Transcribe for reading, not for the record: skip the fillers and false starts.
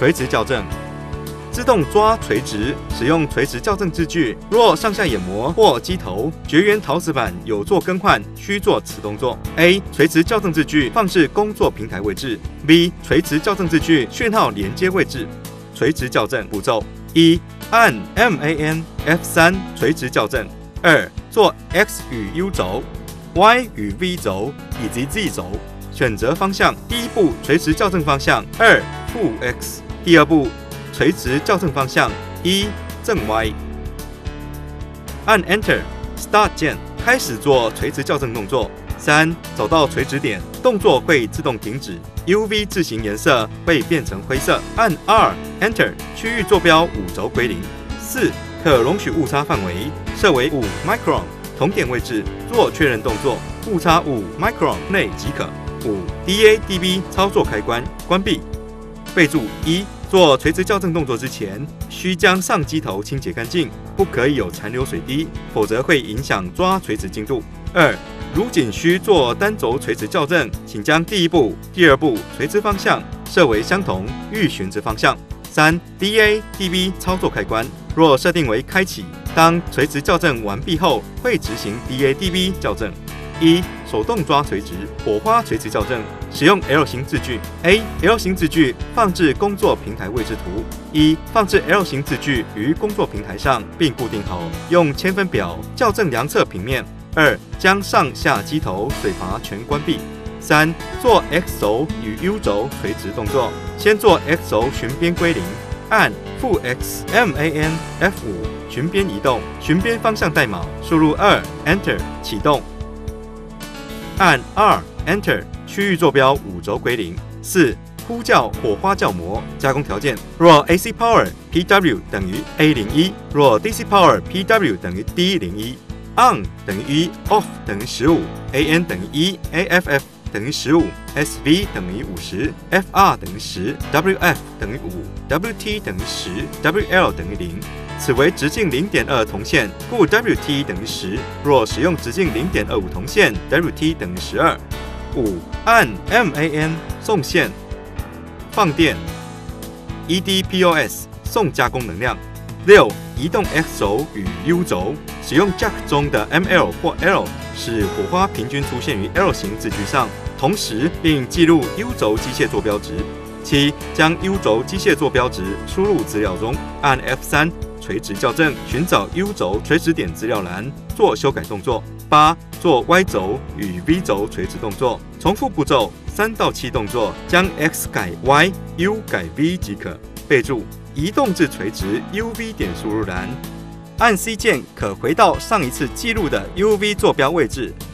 垂直校正。自动抓垂直，使用垂直校正字距。若上下眼膜或机头、绝缘陶瓷板有做更换，需做此动作。A. 垂直校正字距放置工作平台位置。B. 垂直校正字距讯号连接位置。垂直校正步骤：一、按 MAN F3 垂直校正；二、做 X 与 U 轴、Y 与 V 轴以及 Z 轴，选择方向。第一步垂直校正方向2负 X， 第二步垂直校正方向1正 Y。按 Enter Start 键，开始做垂直校正动作。3. 找到垂直点，动作会自动停止。UV 字形颜色会变成灰色。按 R Enter， 区域坐标5轴归零。4. 可容许误差范围设为5 micron， 同点位置做确认动作，误差5 micron 内即可。5. DA/DB 操作开关关闭。备注：一、做垂直校正动作之前，需将上机头清洁干净，不可以有残留水滴，否则会影响抓垂直精度。2. 如仅需做单轴垂直校正，请将第一步、第二步垂直方向设为相同预寻之方向。3. DA/DB 操作开关若设定为开启，当垂直校正完毕后，会执行 DA/DB 校正。1. 手动抓垂直，火花垂直校正，使用 L 型字距。A. L 型字距放置工作平台位置图。1. 放置 L 型字距于工作平台上，并固定好，用铅分表校正量测平面。2. 将上下机头水阀全关闭。3. 做 X 轴与 U 轴垂直动作，先做 X 轴循边归零，按负 X MAN F5 循边移动，循边方向代码输入2 Enter 启动。按 R Enter 区域坐标5轴归零。4. 呼叫火花酵膜加工条件：若 AC Power PW 等于 A01， 若 DC Power PW 等于 D01。On 等于1 ，Off 等于15 ，AN 等于1 ，AFF 等于15 ，SV 等于50 ，FR 等于10 ，WF 等于5 ，WT 等于10 ，WL 等于0。此为直径 0.2 铜线，故 WT 等于10。若使用直径 0.25 铜线 ，WT 等于12。5. 按 MAN 送线，放电 ，EDPOS 送加工能量。6. 移动 X 轴与 U 轴，使用 Jack 中的 ML 或 L， 使火花平均出现于 L 型字距上，同时并记录 U 轴机械坐标值。7. 将 U 轴机械坐标值输入资料中，按 F3 垂直校正，寻找 U 轴垂直点资料栏，做修改动作。8. 做 Y 轴与 V 轴垂直动作，重复步骤3到7动作，将 X 改 Y，U 改 V 即可。备注：移动至垂直 UV 点输入栏，按 C 键可回到上一次记录的 UV 坐标位置，